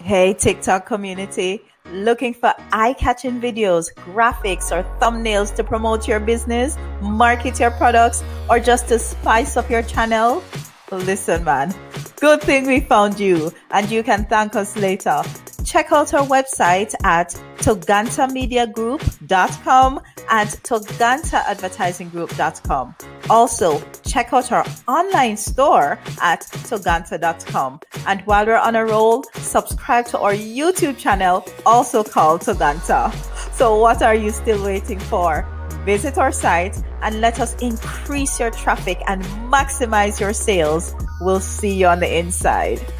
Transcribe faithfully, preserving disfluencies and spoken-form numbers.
Hey TikTok community, looking for eye-catching videos, graphics, or thumbnails to promote your business, market your products, or just to spice up your channel? Listen, man, good thing we found you, and you can thank us later. Check out our website at toganta media group dot com and toganta advertising group dot com. Also, check out our online store at toganta dot com. And while we're on a roll, subscribe to our YouTube channel, also called Toganta. So what are you still waiting for? Visit our site and let us increase your traffic and maximize your sales. We'll see you on the inside.